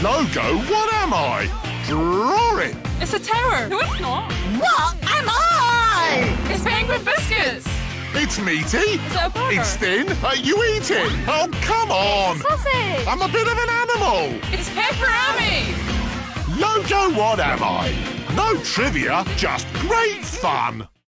Logo, what am I? Draw it! It's a tower. No, it's not. What am I? It's penguin biscuits. It's meaty. Is it a burger? It's thin. You eat it. Oh, come on. It's a sausage. I'm a bit of an animal. It's pepperoni. Logo, what am I? No trivia, just great fun.